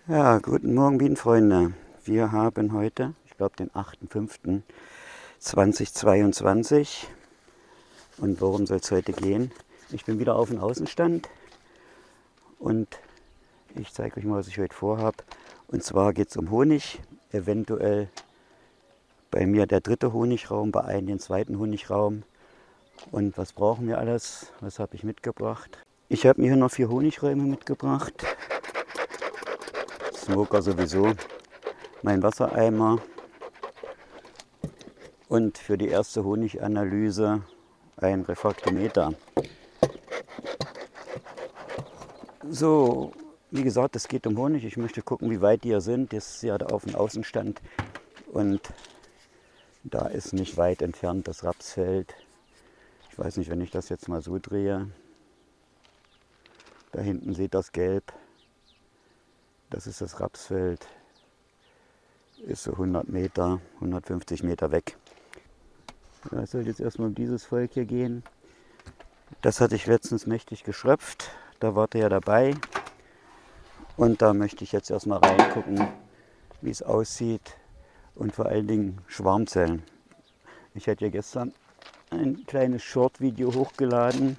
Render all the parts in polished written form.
Ja, guten Morgen, Bienenfreunde. Wir haben heute, ich glaube, den 8.5.2022. Und worum soll es heute gehen? Ich bin wieder auf dem Außenstand und ich zeige euch mal, was ich heute vorhabe. Und zwar geht es um Honig, eventuell bei mir der dritte Honigraum, bei einem den zweiten Honigraum. Und was brauchen wir alles? Was habe ich mitgebracht? Ich habe mir hier noch 4 Honigräume mitgebracht. Smoker sowieso. Mein Wassereimer. Und für die erste Honiganalyse ein Refraktometer. So, wie gesagt, es geht um Honig. Ich möchte gucken, wie weit die hier sind. Das ist ja auf dem Außenstand und da ist nicht weit entfernt das Rapsfeld. Ich weiß nicht, wenn ich das jetzt mal so drehe. Da hinten seht das Gelb. Das ist das Rapsfeld. Ist so 100 Meter, 150 Meter weg. Ja, es soll jetzt erstmal um dieses Volk hier gehen. Das hatte ich letztens mächtig geschröpft. Da wart ihr ja dabei. Und da möchte ich jetzt erstmal reingucken, wie es aussieht. Und vor allen Dingen Schwarmzellen. Ich hatte ja gestern ein kleines Short-Video hochgeladen.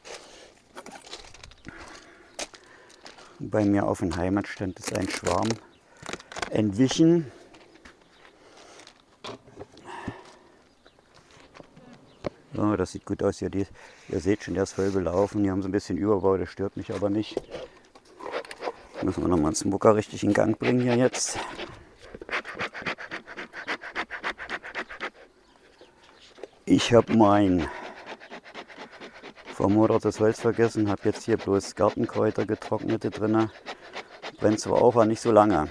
Bei mir auf dem Heimatstand ist ein Schwarm entwichen. So, das sieht gut aus hier. Ihr seht schon, der ist voll gelaufen. Die haben so ein bisschen Überbau, das stört mich aber nicht. Müssen wir nochmal den Smoker richtig in Gang bringen hier jetzt. Ich habe mein vermodertes Holz vergessen, habe jetzt hier bloß Gartenkräuter getrocknete drin. Brennt zwar auch, aber nicht so lange.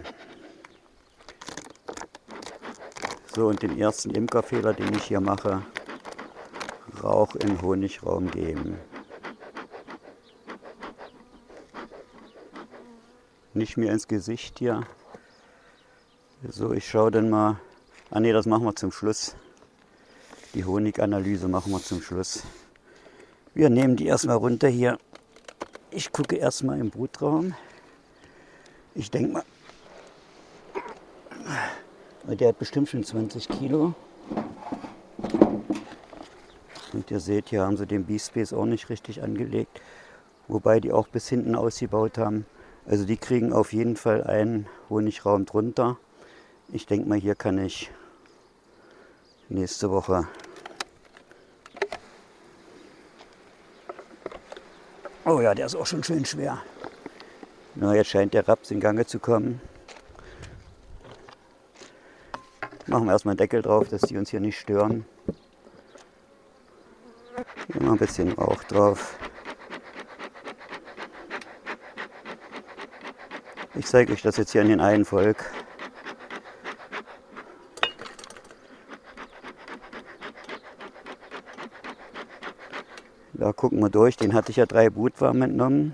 So, und den ersten Imkerfehler, den ich hier mache, Rauch in Honigraum geben. Nicht mehr ins Gesicht hier. So, ich schaue dann mal. Ah ne, das machen wir zum Schluss. Die Honiganalyse machen wir zum Schluss. Wir nehmen die erstmal runter hier. Ich gucke erstmal im Brutraum. Ich denke mal, der hat bestimmt schon 20 Kilo. Und ihr seht, hier haben sie den B-Space auch nicht richtig angelegt. Wobei die auch bis hinten ausgebaut haben. Also die kriegen auf jeden Fall einen Honigraum drunter. Ich denke mal, hier kann ich nächste Woche. Oh ja, der ist auch schon schön schwer. Na, jetzt scheint der Raps in Gange zu kommen. Machen wir erstmal einen Deckel drauf, dass die uns hier nicht stören. Hier mal ein bisschen Rauch drauf. Ich zeige euch das jetzt hier an den einen Volk. Da gucken wir durch, den hatte ich ja 3 Brutwaben entnommen.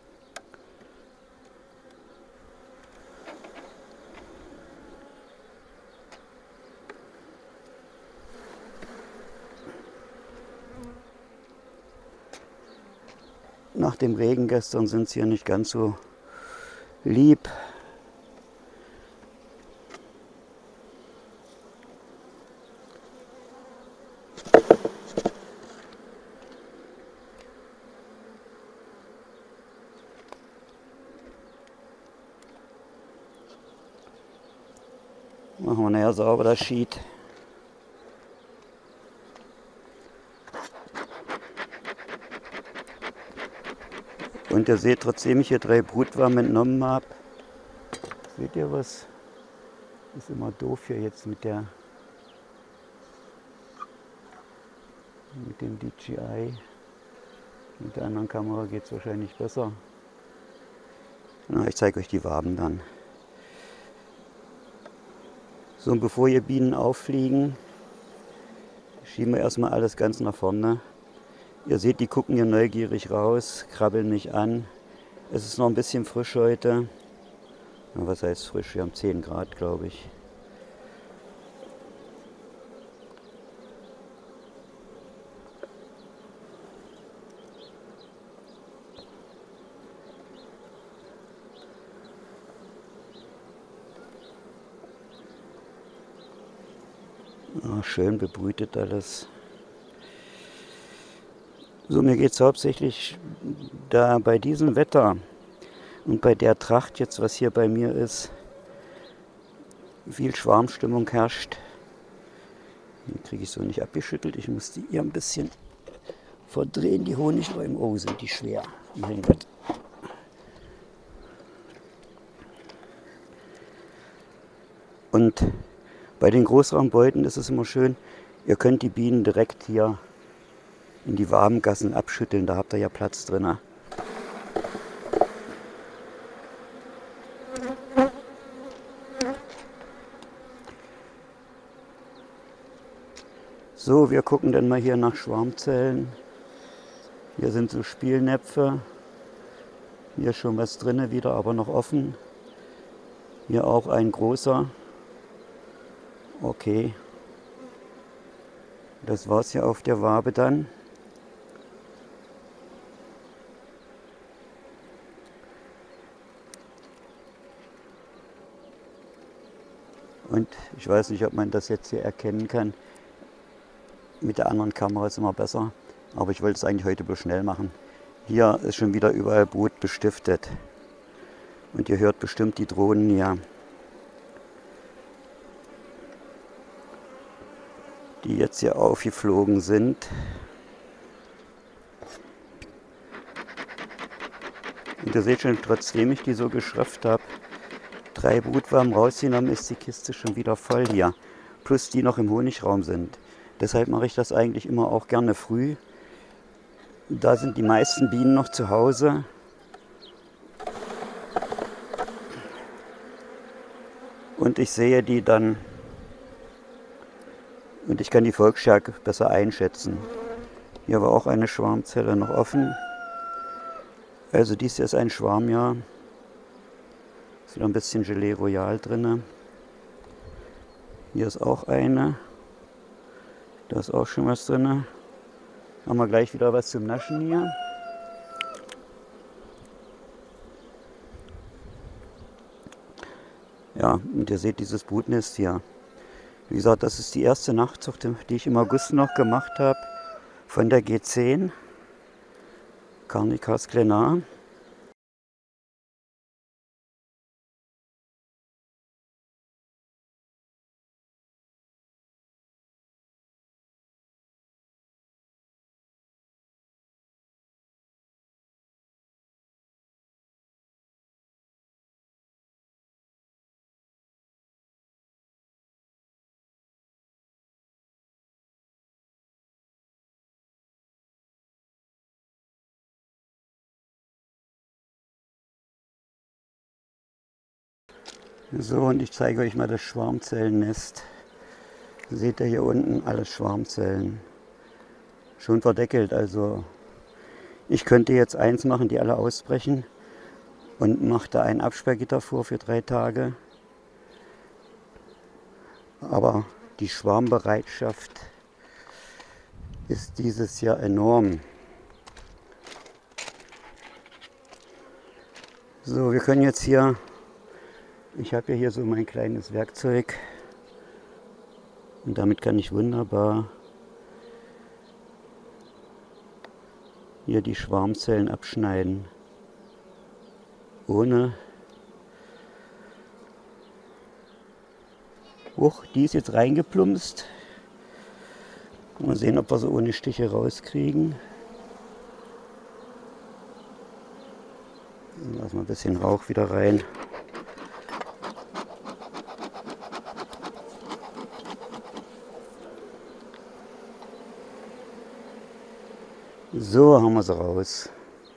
Nach dem Regen gestern sind sie hier nicht ganz so lieb. Machen wir nachher sauber das Sheet. Und ihr seht, trotzdem ich hier 3 Brutwaben entnommen habe, seht ihr was? Ist immer doof hier jetzt mit dem DJI. Mit der anderen Kamera geht es wahrscheinlich besser. Na, ich zeige euch die Waben dann. So, und bevor hier Bienen auffliegen, schieben wir erstmal alles ganz nach vorne. Ihr seht, die gucken hier neugierig raus, krabbeln mich an. Es ist noch ein bisschen frisch heute. Na, was heißt frisch? Wir haben 10 Grad, glaube ich. schön bebrütet alles. So, mir geht es hauptsächlich da bei diesem Wetter und bei der Tracht jetzt, was hier bei mir ist, viel Schwarmstimmung herrscht. Die kriege ich so nicht abgeschüttelt. Ich muss die hier ein bisschen verdrehen, die Honigräume. Oh, sind die schwer. Mein Gott. Und bei den Großraumbeuten ist es immer schön, ihr könnt die Bienen direkt hier in die warmen Gassen abschütteln. Da habt ihr ja Platz drin. So, wir gucken dann mal hier nach Schwarmzellen. Hier sind so Spielnäpfe. Hier ist schon was drin, wieder aber noch offen. Hier auch ein großer. Okay. Das war's hier auf der Wabe dann. Und ich weiß nicht, ob man das jetzt hier erkennen kann. Mit der anderen Kamera ist immer besser. Aber ich wollte es eigentlich heute bloß schnell machen. Hier ist schon wieder überall Brut bestiftet. Und ihr hört bestimmt die Drohnen hier, die jetzt hier aufgeflogen sind. Und ihr seht schon, trotzdem ich die so geschrafft habe, 3 Brutwaben rausgenommen, ist die Kiste schon wieder voll hier. Plus die noch im Honigraum sind. Deshalb mache ich das eigentlich immer auch gerne früh. Da sind die meisten Bienen noch zu Hause. Und ich sehe die dann und ich kann die Volksstärke besser einschätzen. Hier war auch eine Schwarmzelle noch offen. Also dies hier ist ein Schwarmjahr. Ist wieder ein bisschen Gelee Royal drin. Hier ist auch eine. Da ist auch schon was drin. Haben wir gleich wieder was zum Naschen hier. Ja, und ihr seht dieses Brutnest hier. Wie gesagt, das ist die erste Nachtzucht, die ich im August noch gemacht habe. Von der G10. Carnicas Glenar. So, und ich zeige euch mal das Schwarmzellennest. Seht ihr hier unten, alles Schwarmzellen. Schon verdeckelt, also ich könnte jetzt eins machen, die alle ausbrechen und mache da ein Absperrgitter vor für 3 Tage. Aber die Schwarmbereitschaft ist dieses Jahr enorm. So, wir können jetzt hier, ich habe ja hier so mein kleines Werkzeug und damit kann ich wunderbar hier die Schwarmzellen abschneiden, ohne... die ist jetzt reingeplumpst. Mal sehen, ob wir sie ohne Stiche rauskriegen. Lassen wir ein bisschen Rauch wieder rein. So, haben wir sie raus.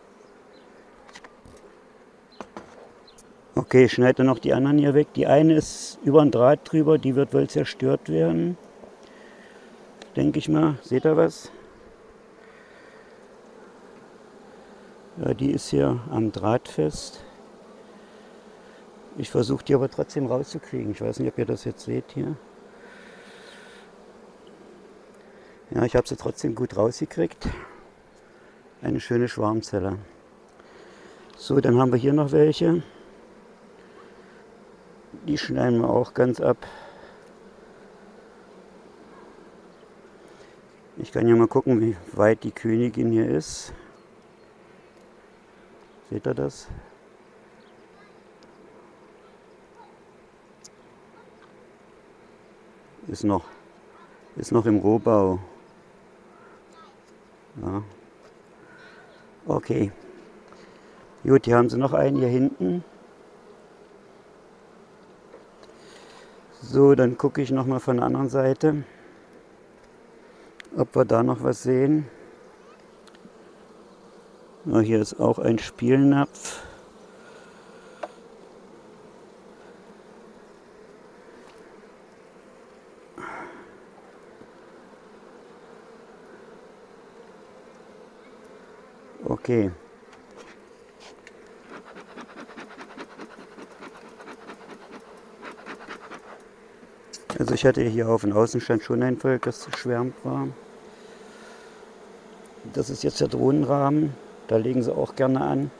Okay, ich schneide noch die anderen hier weg. Die eine ist über den Draht drüber, die wird wohl zerstört werden. Denke ich mal. Seht ihr was? Ja, die ist hier am Draht fest. Ich versuche die aber trotzdem rauszukriegen. Ich weiß nicht, ob ihr das jetzt seht hier. Ja, ich habe sie trotzdem gut rausgekriegt. Eine schöne Schwarmzelle. So, dann haben wir hier noch welche. Die schneiden wir auch ganz ab. Ich kann ja mal gucken, wie weit die Königin hier ist. Seht ihr das? Ist noch im Rohbau. Ja. Okay. Gut, hier haben sie noch einen hier hinten. So, dann gucke ich noch mal von der anderen Seite, ob wir da noch was sehen. Ja, hier ist auch ein Spielnapf. Okay. Also ich hatte hier auf dem Außenstand schon ein Volk, das geschwärmt war. Das ist jetzt der Drohnenrahmen, da legen sie auch gerne an.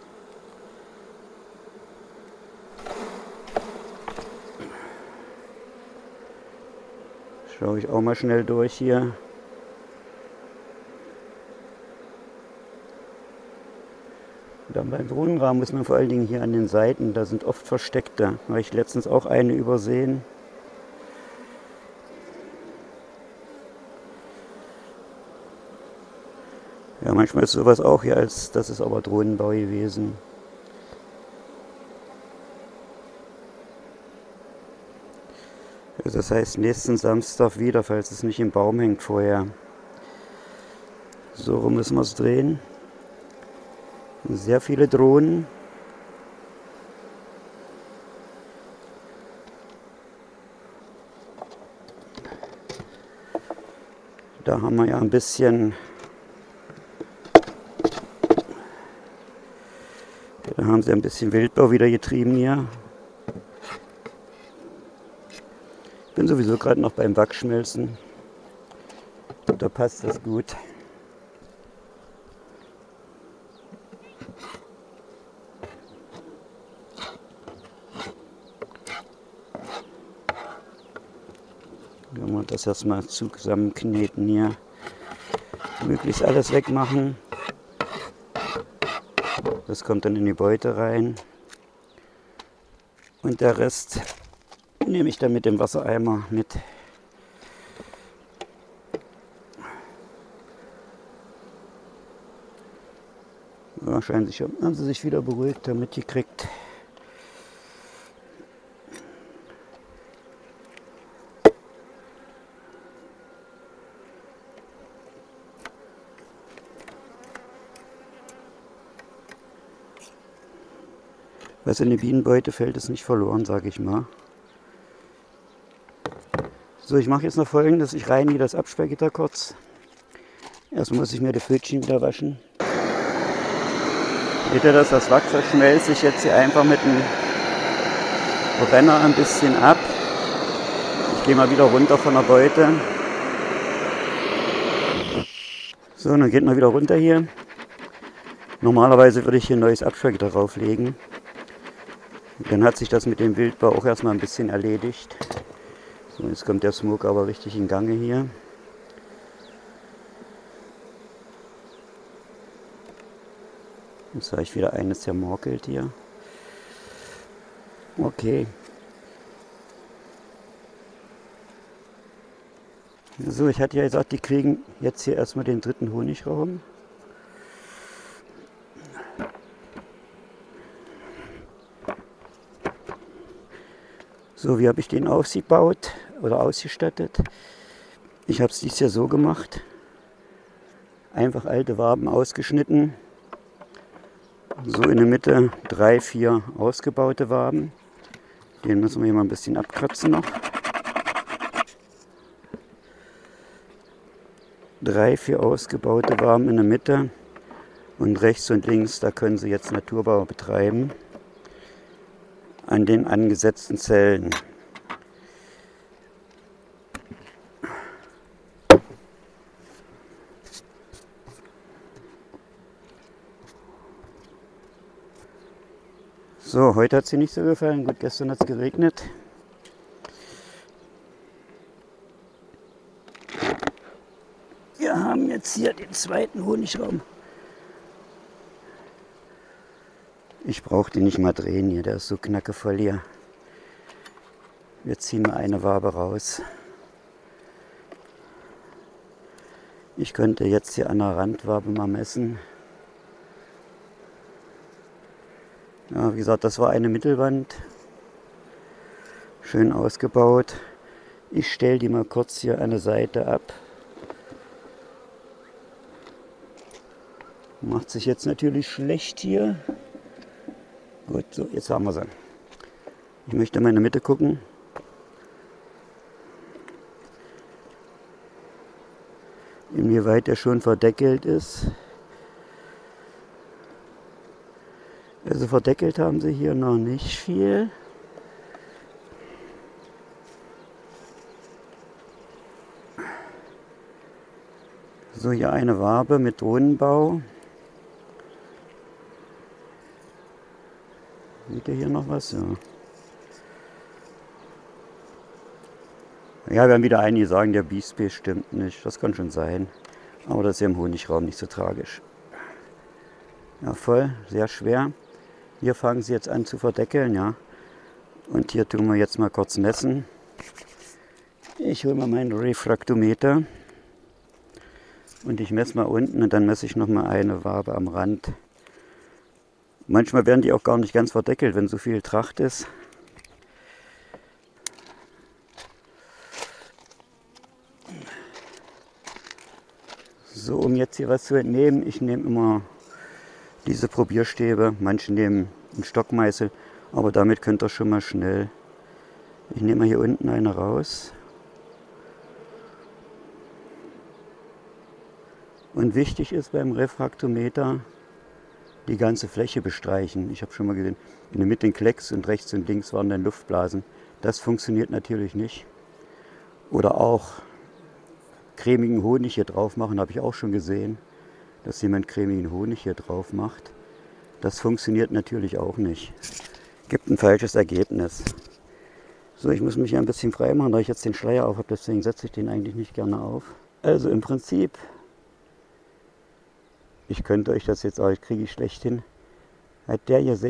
Schaue ich auch mal schnell durch hier. Dann beim Drohnenrahmen muss man vor allen Dingen hier an den Seiten, da sind oft Versteckte. Da habe ich letztens auch eine übersehen. Ja, manchmal ist sowas auch hier, als das ist aber Drohnenbau gewesen. Also das heißt nächsten Samstag wieder, falls es nicht im Baum hängt vorher. So rum müssen wir es drehen. Sehr viele Drohnen. Da haben wir ja ein bisschen, da haben sie ein bisschen Wildbau wieder getrieben hier. Ich bin sowieso gerade noch beim Wachsschmelzen. Da passt das gut. Wenn wir das erstmal zusammenkneten hier, möglichst alles wegmachen. Das kommt dann in die Beute rein. Und der Rest nehme ich dann mit dem Wassereimer mit. Wahrscheinlich haben sie sich wieder beruhigt, damit gekriegt. Was in die Bienenbeute fällt, ist nicht verloren, sage ich mal. So, ich mache jetzt noch Folgendes. Ich reinige das Absperrgitter kurz. Erst muss ich mir die Pfötchen wieder waschen. Seht ihr das? Das Wachs schmelzt sich jetzt hier einfach mit dem Brenner ein bisschen ab. Ich gehe mal wieder runter von der Beute. So, dann geht man wieder runter hier. Normalerweise würde ich hier ein neues Absperrgitter drauflegen. Dann hat sich das mit dem Wildbau auch erstmal ein bisschen erledigt. So, jetzt kommt der Smoke aber richtig in Gange hier. Jetzt habe ich wieder eines zermorkelt hier. Okay. So, ich hatte ja gesagt, die kriegen jetzt hier erstmal den dritten Honigraum. So, wie habe ich den aufgebaut oder ausgestattet? Ich habe es dieses Jahr so gemacht. Einfach alte Waben ausgeschnitten. So in der Mitte 3, 4 ausgebaute Waben. Den müssen wir hier mal ein bisschen abkratzen noch. 3, 4 ausgebaute Waben in der Mitte. Und rechts und links, da können Sie jetzt Naturbau betreiben. An den angesetzten Zellen. So, heute hat sie nicht so gefallen. Gut, gestern hat es geregnet. Wir haben hier den zweiten Honigraum. Ich brauche den nicht mal drehen hier, der ist so knackevoll hier. Wir ziehen mal eine Wabe raus. Ich könnte jetzt hier an der Randwabe mal messen. Ja, wie gesagt, das war eine Mittelwand. Schön ausgebaut. Ich stelle die mal kurz hier an der Seite ab. Macht sich jetzt natürlich schlecht hier. Gut, so, jetzt haben wir sie. Ich möchte mal in der Mitte gucken. Inwieweit er schon verdeckelt ist. Also verdeckelt haben sie hier noch nicht viel. So, hier eine Wabe mit Drohnenbau. Seht ihr hier noch was? Ja. Ja, werden wieder einige sagen, der B-Space stimmt nicht. Das kann schon sein. Aber das ist ja im Honigraum nicht so tragisch. Ja, voll, sehr schwer. Hier fangen sie jetzt an zu verdeckeln, ja. Und hier tun wir jetzt mal kurz messen. Ich hole mal meinen Refraktometer. Und ich messe mal unten und dann messe ich noch mal eine Wabe am Rand. Manchmal werden die auch gar nicht ganz verdeckelt, wenn so viel Tracht ist. So, um jetzt hier was zu entnehmen, ich nehme immer diese Probierstäbe. Manche nehmen einen Stockmeißel, aber damit könnt ihr schon mal schnell. Ich nehme mal hier unten eine raus. Und wichtig ist beim Refraktometer, die ganze Fläche bestreichen. Ich habe schon mal gesehen, in der Mitte den Klecks und rechts und links waren dann Luftblasen. Das funktioniert natürlich nicht. Oder auch cremigen Honig hier drauf machen, habe ich auch schon gesehen, dass jemand cremigen Honig hier drauf macht. Das funktioniert natürlich auch nicht. Gibt ein falsches Ergebnis. So, ich muss mich ja ein bisschen frei machen, da ich jetzt den Schleier auf habe, deswegen setze ich den eigentlich nicht gerne auf. Also im Prinzip, ich könnte euch das jetzt auch, kriege ich schlecht hin, hat der hier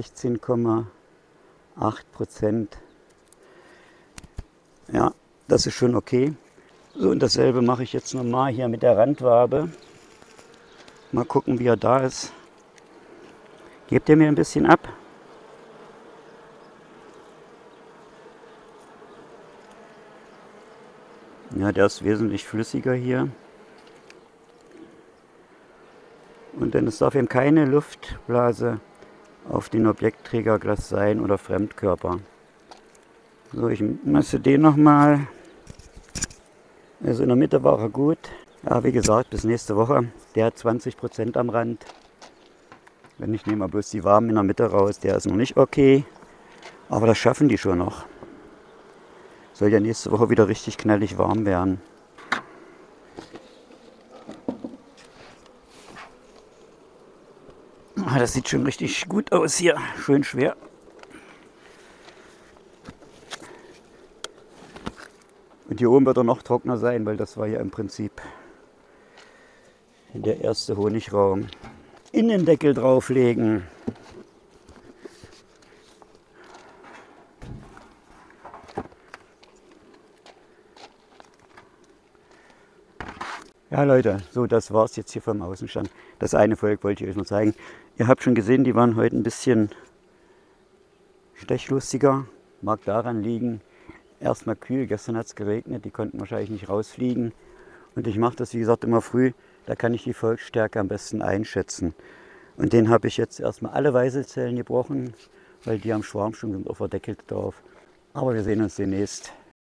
16,8%. Ja, das ist schon okay. So, und dasselbe mache ich jetzt nochmal hier mit der Randwabe. Mal gucken, wie er da ist. Gebt ihr mir ein bisschen ab? Ja, der ist wesentlich flüssiger hier. Und dann es darf eben keine Luftblase auf den Objektträgerglas sein oder Fremdkörper. So, ich messe den nochmal. Also in der Mitte war er gut. Ja, wie gesagt, bis nächste Woche. Der hat 20% am Rand. Wenn ich nehme mal bloß die Waben in der Mitte raus, der ist noch nicht okay. Aber das schaffen die schon noch. Soll ja nächste Woche wieder richtig knallig warm werden. Das sieht schon richtig gut aus hier. Schön schwer. Und hier oben wird er noch trockener sein, weil das war ja im Prinzip der erste Honigraum. Innendeckel drauflegen. Ja Leute, so das war's jetzt hier vom Außenstand. Das eine Volk wollte ich euch noch zeigen. Ihr habt schon gesehen, die waren heute ein bisschen stechlustiger. Mag daran liegen, erstmal kühl, gestern hat es geregnet, die konnten wahrscheinlich nicht rausfliegen. Und ich mache das wie gesagt immer früh, da kann ich die Volksstärke am besten einschätzen. Und den habe ich jetzt erstmal alle Weißelzellen gebrochen, weil die am Schwarm schon sind auch verdeckelt drauf. Aber wir sehen uns demnächst.